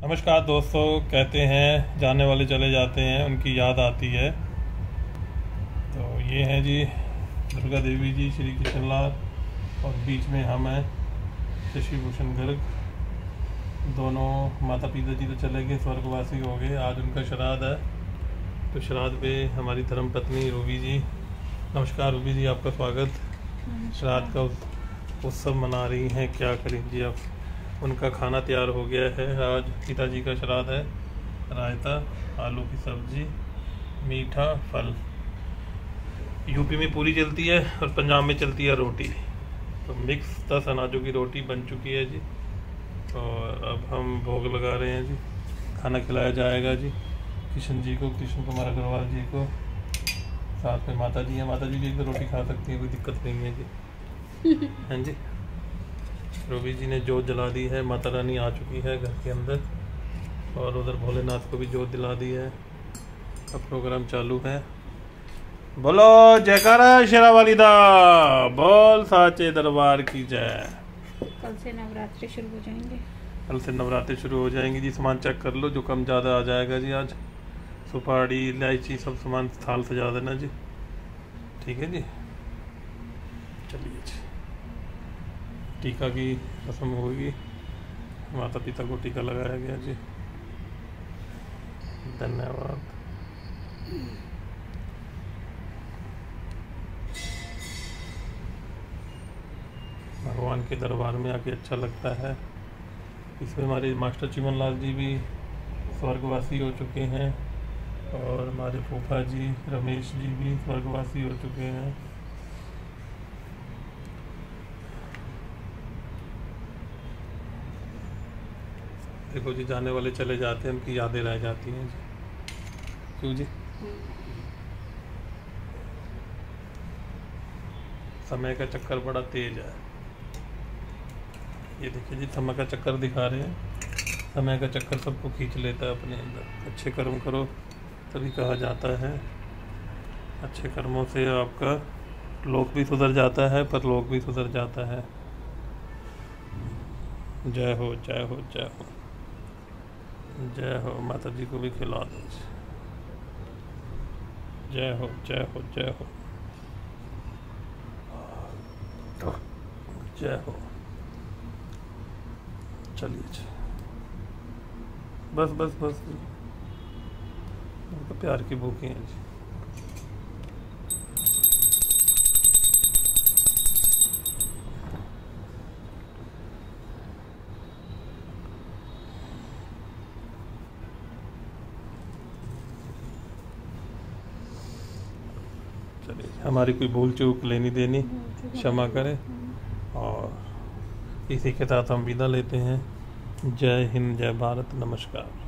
नमस्कार दोस्तों। कहते हैं जाने वाले चले जाते हैं, उनकी याद आती है। तो ये हैं जी दुर्गा देवी जी, श्री कृष्णलाल, और बीच में हम हैं शशि भूषण गर्ग। दोनों माता पिता जी तो चले गए, स्वर्गवासी हो गए। आज उनका श्राद्ध है, तो श्राद्ध पे हमारी धर्मपत्नी रूबी जी, नमस्कार रूबी जी, आपका स्वागत। श्राद्ध का उत्सव मना रही हैं, क्या करें जी। अब उनका खाना तैयार हो गया है। आज पिताजी का श्राद्ध है। रायता, आलू की सब्जी, मीठा, फल। यूपी में पूरी चलती है और पंजाब में चलती है रोटी। तो मिक्स 10 अनाजों की रोटी बन चुकी है जी, और अब हम भोग लगा रहे हैं जी। खाना खिलाया जाएगा जी किशन जी को, किशन कुमार अग्रवाल जी को। साथ में माता जी हैं, माता जी भी एक रोटी खा सकती हैं, कोई दिक्कत नहीं है जी। हाँ जी। रूबी जी ने जोत जला दी है, माता रानी आ चुकी है घर के अंदर, और उधर भोलेनाथ को भी जोत दिला दी है। अब प्रोग्राम चालू है। बोलो जयकारा शेरावाली दा, बोल साचे दरबार की जय। कल से नवरात्रि शुरू हो जाएंगे। कल से नवरात्रि शुरू हो जाएंगी जी। सामान चेक कर लो, जो कम ज़्यादा आ जाएगा जी। आज सुपारी, इलायची, सब सामान थाल सजा देना जी। ठीक है जी, चलिए जी। टीका की रस्म होगी, माता पिता को टीका लगाया गया जी। धन्यवाद। भगवान के दरबार में आके अच्छा लगता है। इसमें हमारे मास्टर चिमन लाल जी भी स्वर्गवासी हो चुके हैं, और हमारे फूफा जी रमेश जी भी स्वर्गवासी हो चुके हैं। देखो जी, जाने वाले चले जाते हैं, उनकी यादें रह जाती हैं जी। क्यों जी? समय का चक्कर बड़ा तेज है। ये देखिए जी, समय का चक्कर दिखा रहे हैं। समय का चक्कर सबको खींच लेता है अपने अंदर। अच्छे कर्म करो तभी कहा जाता है। अच्छे कर्मों से आपका लोक भी सुधर जाता है, परलोक भी सुधर जाता है। जय हो, जय हो, जय हो, जय हो। माता जी को भी खिला दो। जय हो, जय हो, जय हो, जय हो। चलिए जी, बस बस बस, तो प्यार की भूखी हैं जी। चलिए, हमारी कोई भूल चूक लेनी देनी क्षमा करें, और इसी के साथ हम विदा लेते हैं। जय हिंद, जय भारत, नमस्कार।